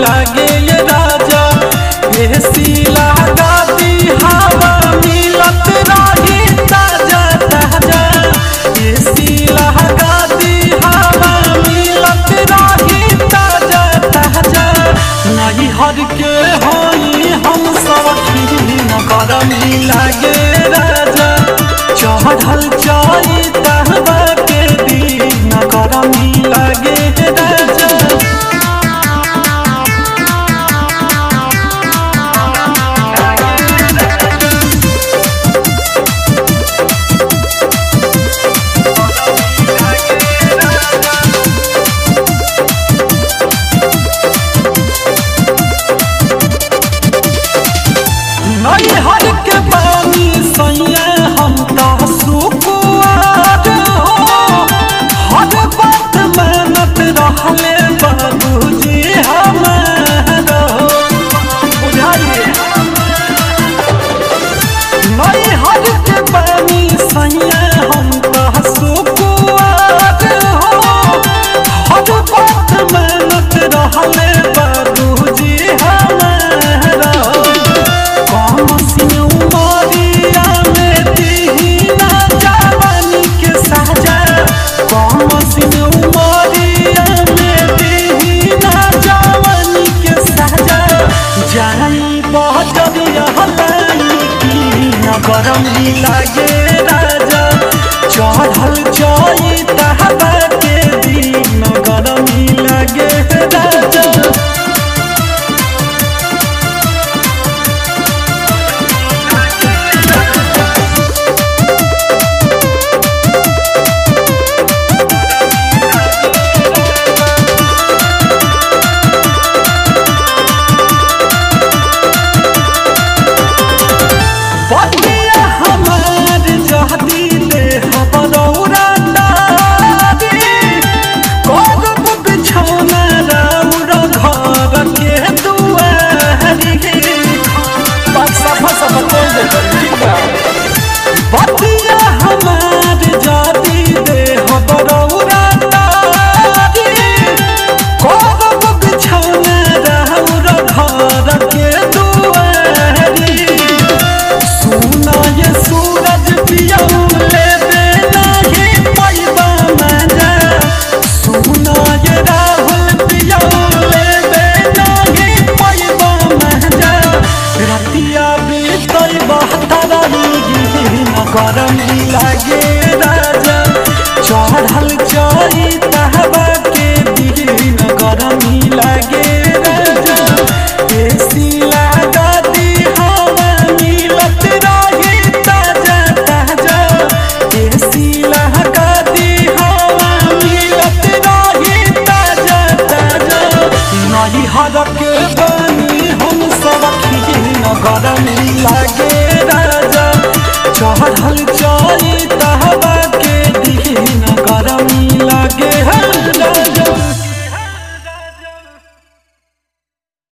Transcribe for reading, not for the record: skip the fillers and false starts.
लागे ये राजा एसी लगा दी हवा मिलत रही ताजा ताजा एसी लगा दी हवा मिलत रही ताजा ताजा नहीं हर के होई हम सखी न गरमी लागे राजा चढ़ल जाई तहबा के दिन गरमी लागे राजा नहीं हर के पानी सैया हम सुकुआर हो हर बात मेहनत रहले बाबूजी हमारा बुझाइए नहीं हर के पानी सैया हम सुकुआर हो हर बात मेहनत रहले बाबूजी हमारा गरमी लागे राजा चढ़ल जाई तहबा के दिन गरमी लागे राजा बतिया हमार जाती दे बरौरा करब बिछौना राउर घर के दुआरी सुना ये सूरज पियऊ लेबे नहीं पैबा मजा सुना ये राहुल पियऊ लेबे नहीं पैबा मजा रतिया बीतई बहतरा गरमी लागे राजा चढ़ल जाई तहबा